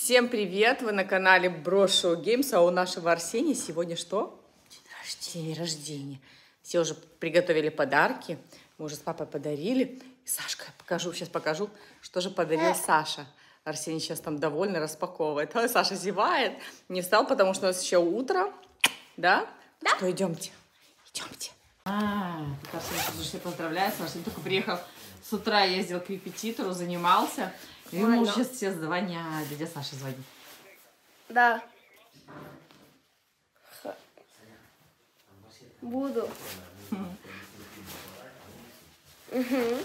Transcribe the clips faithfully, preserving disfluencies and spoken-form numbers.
Всем привет! Вы на канале Брошу Геймс, а у нашего Арсения сегодня что? День рождения. День рождения. Все уже приготовили подарки. Мы уже с папой подарили. И Сашка, я покажу, сейчас покажу, что же подарил Саша. Арсений сейчас там довольно распаковывает. А Саша зевает. Не встал, потому что у нас еще утро. Да? Да. Что, идемте? Идемте. А, Арсений уже все поздравляет. Саша только приехал с утра, ездил к репетитору, занимался. И ему уже сейчас все звонят. Дядя Саша звонит. Да. Х. Буду. Угу.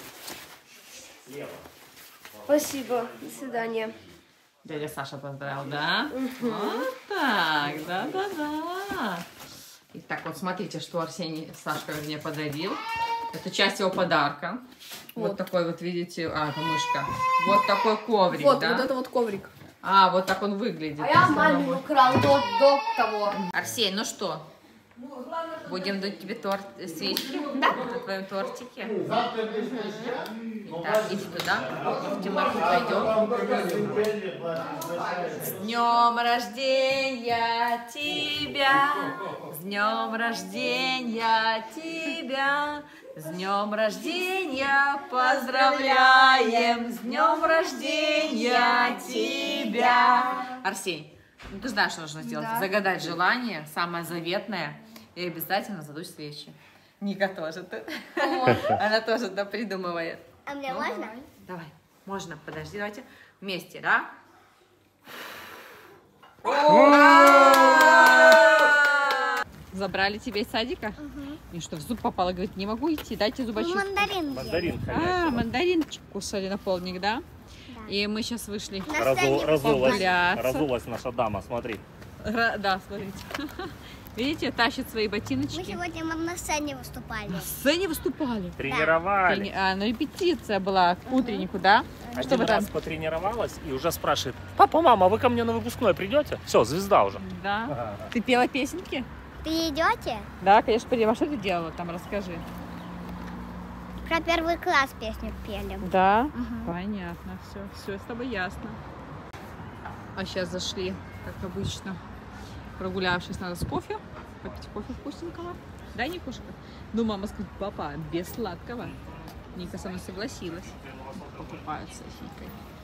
Спасибо. До свидания. Дядя Саша поздравил, да? Угу. Вот так, да-да-да. Итак, вот смотрите, что Арсений Сашка мне подарил. Это часть его подарка. Вот, вот такой вот, видите, а, это мышка. Вот такой коврик, вот, да? Вот это вот коврик. А, вот так он выглядит. А я маме украл до, до того. Арсений, ну что? Будем дуть тебе торт, свечки? Да. На твоем тортике. Угу. Итак, иди туда. В темноту пойдем. С днем рождения тебя! С днем рождения тебя! С днем рождения поздравляем! С днем рождения тебя! Арсений, ну ты знаешь, что нужно сделать? Да. Загадать желание, самое заветное, и обязательно задуть свечи. Ника тоже. Она тоже, да, придумывает. А мне можно? Давай, можно. Подожди, давайте вместе, да? Забрали тебя из садика? Угу. И что, в зуб попало? Говорит, не могу идти, дайте зубочистку. Ну, мандарин. Мандарин. А, мандаринчик кусали на полдник, да? Да. И мы сейчас вышли Разу, разулась, погуляться. разулась наша дама, смотри. Ра, да, смотрите. Видите, тащит свои ботиночки. Мы сегодня на сцене выступали. На сцене выступали? Тренировали. Трени... А, ну, репетиция была к утреннику, да? Один Что раз там? потренировалась и уже спрашивает: папа, мама, вы ко мне на выпускной придете? Все, звезда уже. Да. Ага. Ты пела песенки? Ты идете? Да, конечно, пойдем. А что ты делала там? Расскажи. Про первый класс песню пели. Да? Угу. Понятно. Все, все с тобой ясно. А сейчас зашли, как обычно, прогулявшись, надо с кофе, попить кофе вкусненького. Да, Никушка? Ну, мама сказала: папа, без сладкого. Ника со мной согласилась. Покупаются с Никой.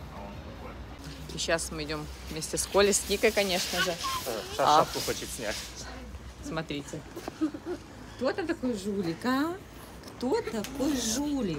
И сейчас мы идем вместе с Колей, с Никой, конечно же. Сейчас а. шапку хочет снять. Смотрите. Кто там такой жулик, а? Кто такой жулик?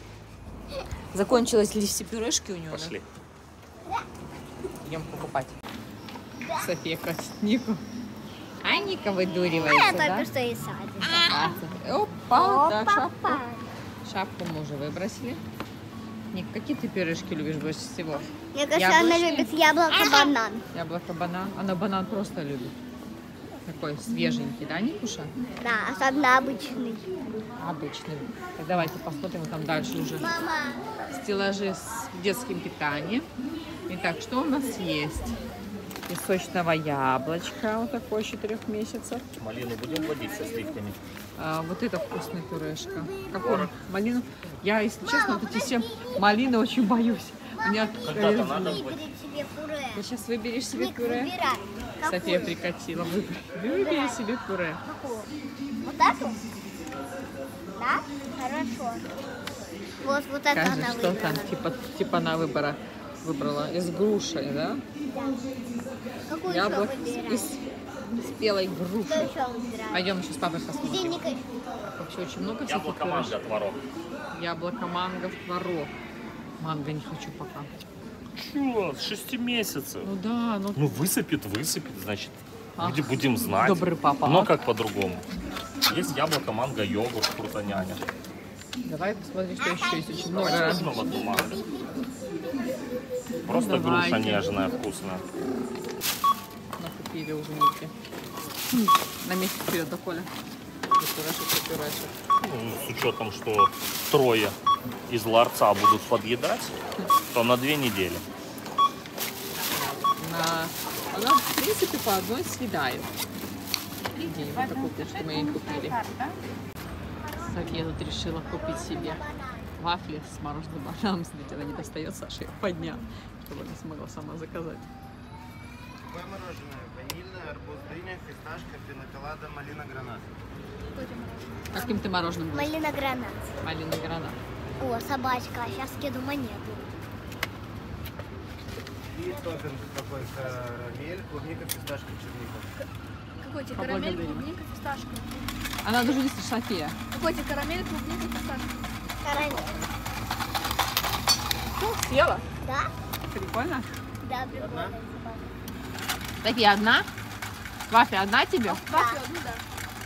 Закончилось ли все пюрешки у него? Пошли. Да? Идем покупать. София красит Нику. А Ника выдуривается, Я да? только что из садика. А, опа, Опа, да, шапку. папа. Шапку мы уже выбросили. Ник, какие ты пюрешки любишь больше всего? Мне кажется, она любит яблоко-банан. Яблоко-банан. Она банан просто любит. Такой свеженький, да, Никуша? Да, особенно обычный. Обычный. Так, давайте посмотрим, там дальше уже. Мама. Стеллажи с детским питанием. Итак, что у нас есть? Из сочного яблочка, вот такой, четырех месяцев. Малину будем водить со сливками? А, вот это вкусная пюрешка. Какую малину? Я, если честно, вот эти все малины очень боюсь. У меня... Когда-то надо Выбери себе пюре. Ты сейчас выберешь себе Ник, пюре? выбирай. София Какую? прикатила. Выбери, выбери себе пюре. Какую? Вот эту? Да? Хорошо. Вот, вот это Скажи, она что выбрала. там? Типа, типа она выбора, выбрала из груши, да? Да. Какую Яблок еще выбираешь? из спелой Что груши. еще выбираешь? Пойдем сейчас с папой Где посмотрим. Ника? Вообще очень много всяких Яблоко, пюрешек. манго, творог. Яблоко, манго, творог. Манго не хочу пока. Чё, с шести месяцев? Ну да, ну... Ну высыпет, высыпет, значит, Ах, будем, будем знать. добрый папа. Но а? как по-другому? Есть яблоко, манго, йогурт, фрутоняня. Давай посмотрим, что еще есть. Очень много. Давай возьмем одну манго. Просто Ну, груша давайте. нежная, вкусная. Накупили уже Ники. На месяц вперед, да, Коля? Пюрешек, пюрешек. Ну, с учетом, что трое из ларца будут подъедать, то на две недели. На... Она, в принципе, по одной съедает. И где-нибудь купишь, что мы ей купили. София тут решила купить себе вафли с мороженым бананом. Смотрите, она не достает Саше по дням, чтобы она смогла сама заказать. Какое мороженое? Ванильное, арбуз, дыня, фисташка, пиноколада, малина, гранат. Каким ты мороженым будешь? Малина гранат. Малина гранат. О, собачка. Сейчас киду монету. И топпинг такой: карамель, клубника, фисташка, черника. Какой тебе карамель, клубника, фисташка? Она даже не слышит, София. Какой тебе карамель, клубника, фисташка? Карамель. Съела? Да? Прикольно. Да, прикольно. София, одна? Вафля, одна тебе? Вафлю одну, да.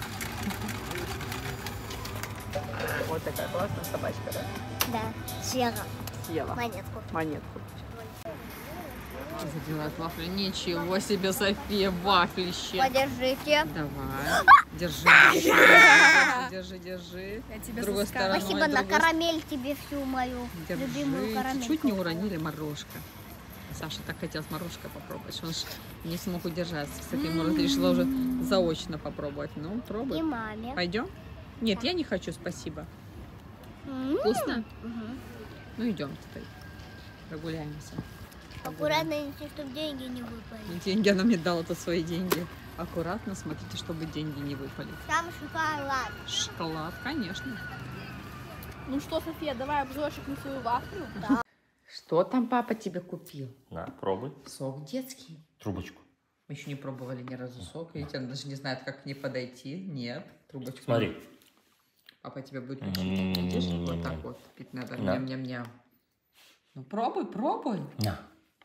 Вот такая классная собачка, да? Да. Съела. Съела. Монетку. Монетку. Забирает вафли. Ничего себе, София, вафлище. Подержите. Давай. Держи. Держи, держи, держи. Я тебе С другой стороны. Спасибо на карамель тебе всю мою любимую Держи. карамель. Чуть не уронили морожка. Саша так хотел с морожкой попробовать. Он ж не смог удержаться. София Мороз решила уже заочно попробовать. Ну, И пробуй. маме. Пойдем? Нет, я не хочу, спасибо. Вкусно? Мгм. Ну, идем теперь. Прогуляемся. Аккуратно, чтобы деньги не выпали. Деньги она мне дала, тут свои деньги. Аккуратно смотрите, чтобы деньги не выпали. Там шоколад. Шоколад, конечно. Ну что, София, давай обзорчик на свою вафлю. Что там папа тебе купил? На, пробуй. Сок детский. Трубочку. Мы еще не пробовали ни разу сок. Видите, она даже не знает, как к ней подойти. Нет, трубочку. Смотри. Папа тебе будет учить. Видишь, вот так вот пить надо. Да. Ням-ням-ням. Ну, пробуй, пробуй. На.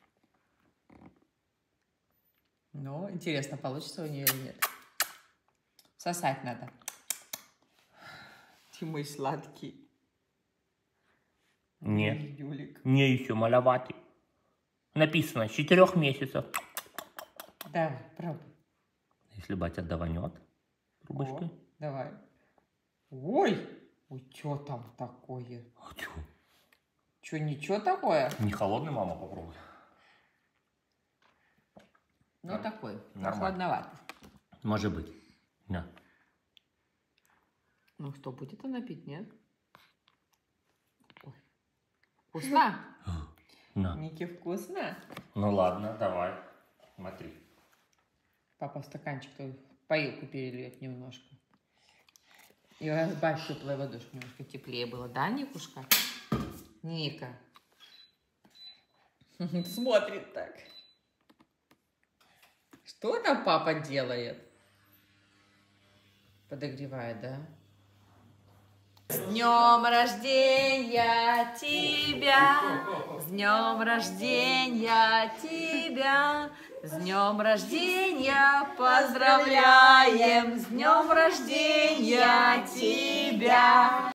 Ну, интересно, получится у нее или нет. Сосать надо. Ты мой сладкий. Не. Юлик. Не еще маловатый. Написано, с четырех месяцев. Давай, пробуй. Если батя даванет трубочкой. О, давай. Ой, ой, что там такое? А чё? Что, ничего такое? Не холодный, мама, попробуй. Ну, Норм- такой, нормально. прохладноватый. Может быть. На. Ну, что, будет она пить, нет? Ой. Вкусно? На. Ники, вкусно? Ну ладно, давай. Смотри. Папа в стаканчик поилку перельет немножко. И разбавь теплой водой, чтобы немножко теплее было. Да, Никушка? Ника. Смотрит так. Что там папа делает? Подогревает, да? С днем рождения тебя! С днем рождения тебя! С днем рождения поздравляем! С днем рождения тебя!